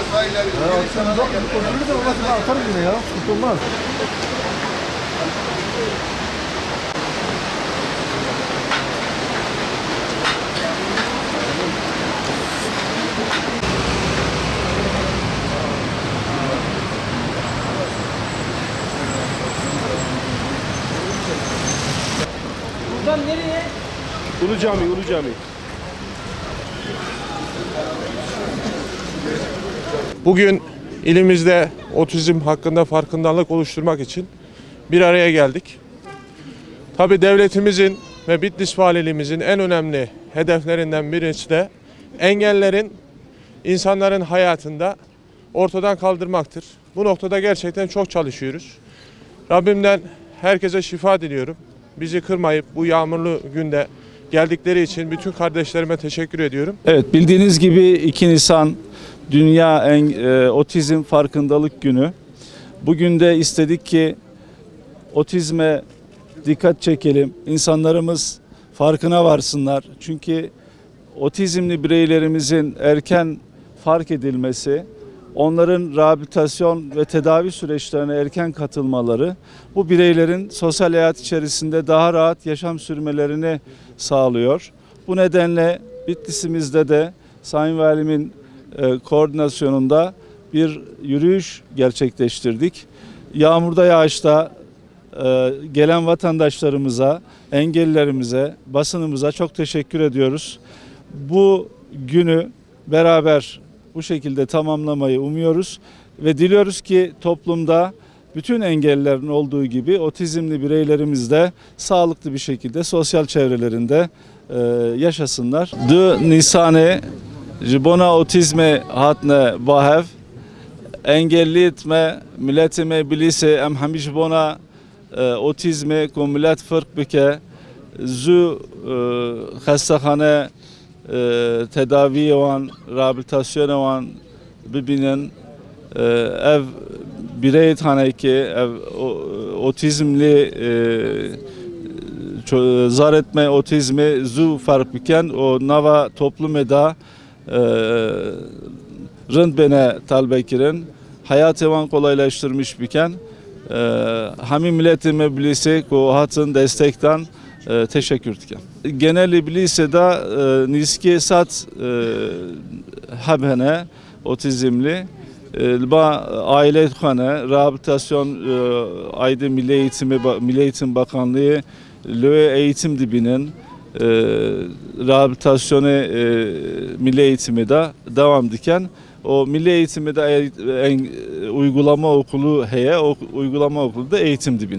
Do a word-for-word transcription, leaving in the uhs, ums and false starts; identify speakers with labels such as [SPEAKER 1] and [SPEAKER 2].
[SPEAKER 1] Atarım yine ya. Tutulmaz.
[SPEAKER 2] Buradan nereye?
[SPEAKER 3] Ulu Cami, Ulu Cami.
[SPEAKER 4] Bugün ilimizde otizm hakkında farkındalık oluşturmak için bir araya geldik. Tabii devletimizin ve Bitlis Valiliğimizin en önemli hedeflerinden birisi de engellerin insanların hayatında ortadan kaldırmaktır. Bu noktada gerçekten çok çalışıyoruz. Rabbimden herkese şifa diliyorum. Bizi kırmayıp bu yağmurlu günde geldikleri için bütün kardeşlerime teşekkür ediyorum.
[SPEAKER 5] Evet, bildiğiniz gibi iki Nisan Dünya en, e, Otizm Farkındalık Günü. Bugün de istedik ki otizme dikkat çekelim. İnsanlarımız farkına varsınlar. Çünkü otizmli bireylerimizin erken fark edilmesi, onların rehabilitasyon ve tedavi süreçlerine erken katılmaları bu bireylerin sosyal hayat içerisinde daha rahat yaşam sürmelerini sağlıyor. Bu nedenle Bitlis'imizde de Sayın Valimin e, koordinasyonunda bir yürüyüş gerçekleştirdik. Yağmurda, yağışta e, gelen vatandaşlarımıza, engellilerimize, basınımıza çok teşekkür ediyoruz. Bu günü beraber bu şekilde tamamlamayı umuyoruz ve diliyoruz ki toplumda bütün engellilerin olduğu gibi otizmli bireylerimiz de sağlıklı bir şekilde sosyal çevrelerinde e, yaşasınlar. De Nisan'e Jibona otizme hatne bahev engelliyetme milletime bilise em hemi jibona otizme ku millet fırk bike zu xestexane tedavi wan, rehabilitasyon wan bibinin ev birey tane ki ev otizmli zar etme otizmi zu fark biken o nava toplum eda rınd bene talbekirin hayat evan kolaylaştırmış biken hami milletime bilise ku hatın destekten teşekkür ederim. Genel İblise'de niski sat habene otizmli ba aile khane rehabilitasyon ayda Milli Eğitimi Milli Eğitim Bakanlığı löye eğitim dibinin rehabilitasyonu milli eğitimi de devam diken o milli eğitimi de en, uygulama okulu heye o uygulama okulu da eğitim dibine.